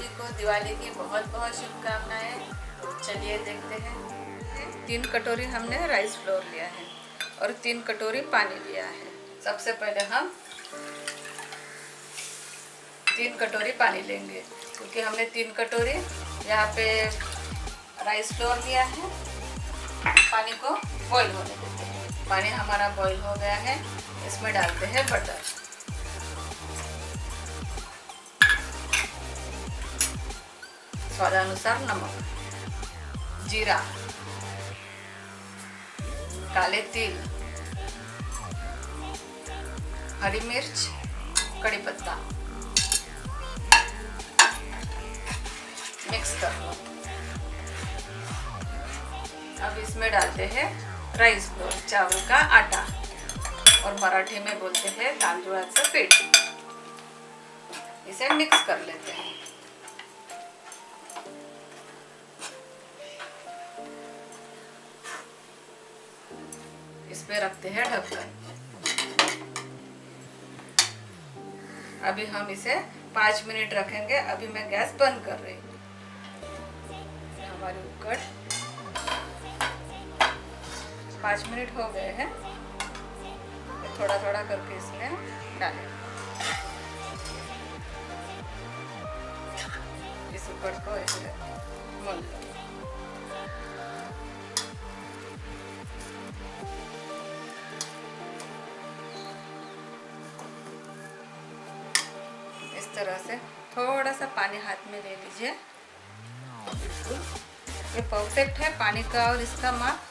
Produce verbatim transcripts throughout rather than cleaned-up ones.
सभी को दिवाली की बहुत बहुत शुभकामनाएं। तो चलिए देखते हैं। तीन कटोरी हमने राइस फ्लोर लिया है और तीन कटोरी पानी लिया है। सबसे पहले हम तीन कटोरी पानी लेंगे, क्योंकि हमने तीन कटोरी यहाँ पे राइस फ्लोर लिया है। पानी को बॉईल होने देते हैं। पानी हमारा बॉईल हो गया है, इसमें डालते हैं बटर, स्वादानुसार नमक, जीरा, काले तिल, हरी मिर्च, कड़ी पत्ता, मिक्स कर लो। अब इसमें डालते हैं राइस फ्लोर, चावल का आटा, और मराठी में बोलते हैं तांदूळाचं पीठ। इसे मिक्स कर लेते हैं। इस पे रखते हैं ढक्कन। अभी हम इसे पाँच मिनट रखेंगे। अभी मैं गैस बंद कर रही हूँ। हमारी उकड़ पाँच मिनट हो गए हैं। थोड़ा थोड़ा करके इसमें डालें। इस उकड़ को ऐसे मोल लो। इस तरह से थोड़ा सा पानी हाथ में ले लीजिए। ये परफेक्ट है पानी का और इसका माप।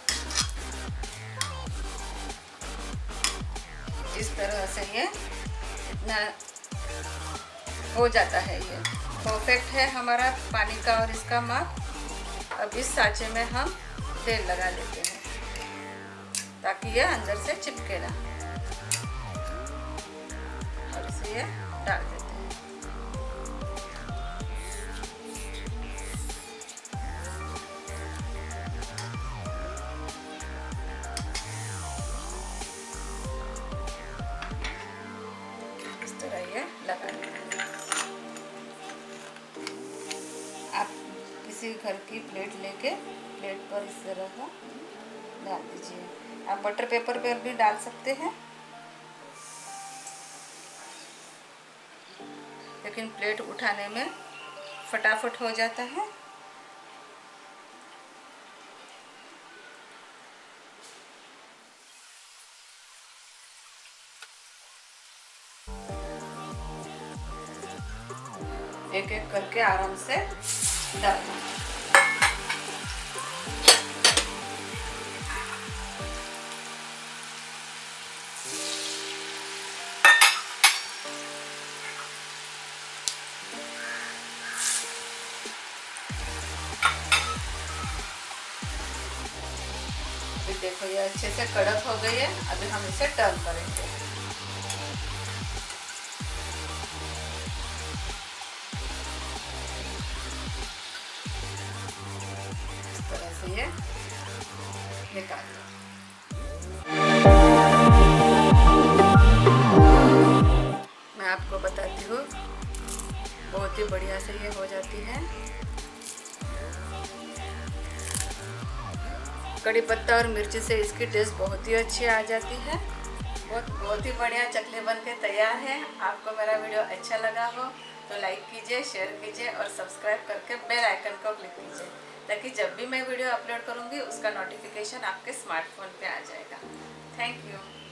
इस तरह से ये इतना हो जाता है। ये परफेक्ट है हमारा पानी का और इसका माप। अब इस सांचे में हम तेल लगा लेते हैं, ताकि ये अंदर से चिपके ना। और इसे ये डाल देते हैं। आप किसी घर की प्लेट लेके प्लेट पर इस तरह का डाल दीजिए। आप बटर पेपर पर भी डाल सकते हैं, लेकिन प्लेट उठाने में फटाफट हो जाता है। एक एक करके आराम से डालना। अभी देखो ये अच्छे से कड़क हो गई है। अभी हम इसे टर्न करेंगे। ये निकाल लो। मैं आपको बताती हूँ, बहुत ही बढ़िया से ये हो जाती है। कड़ी पत्ता और मिर्ची से इसकी टेस्ट बहुत ही अच्छी आ जाती है। बहुत बहुत ही बढ़िया चकले बन के तैयार है। आपको मेरा वीडियो अच्छा लगा हो तो लाइक कीजिए, शेयर कीजिए और सब्सक्राइब करके बेल आइकन को क्लिक कीजिए, ताकि जब भी मैं वीडियो अपलोड करूंगी उसका नोटिफिकेशन आपके स्मार्टफोन पे आ जाएगा। Thank you.